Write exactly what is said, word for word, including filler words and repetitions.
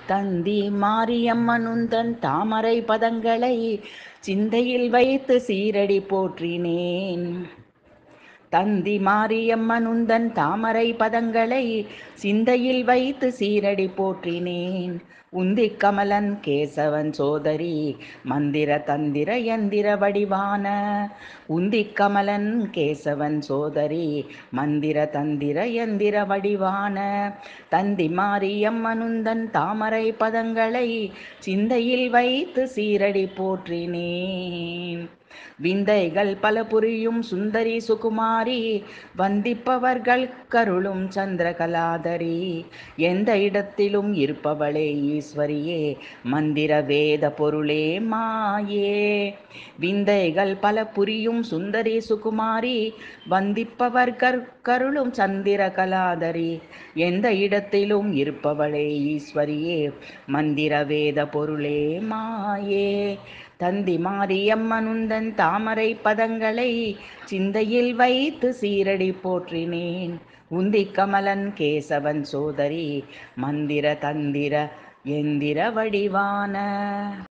தந்தி மாரியம்மனுந்தன் தாமரை பதங்களை சிந்தையில் வைத்து சீரடி போற்றினேன். தந்தி மாரியம்மனுந்தன் தாமரை பதங்களை சிந்தையில் வைத்து சீரடி போற்றினேன். உந்திக் கமலன் கேசவன் சோதரி மந்திர தந்திர யந்திர வடிவான. உந்திக் கமலன் கேசவன் சோதரி மந்திர தந்திர யந்திர வடிவான. தந்தி மாரியம்மனுந்தன் தாமரை பதங்களை சிந்தையில் வைத்து சீரடி போற்றினேன். விந்தைகள் பல புரியும் சுந்தரி சுகுமாரி வந்திப்பவர்கள் கருளும் சந்திரகலாதரி. எந்த இடத்திலும் இருப்பவளே ஈஸ்வரியே மந்திர வேத பொருளே மாயே. விந்தைகள் பல புரியும் சுந்தரி சுகுமாரி வந்திப்பவர்கள் கருளும் சந்திரகலாதரி. எந்த இடத்திலும் இருப்பவளே ஈஸ்வரியே மந்திர வேத பொருளே மாயே. தந்தி மாரியம்மனுந்தன் தாமரை பதங்களை சிந்தையில் வைத்து சீரடி போற்றினேன். உந்திக் கமலன் கேசவன் சோதரி மந்திர தந்திர எந்திர வடிவான.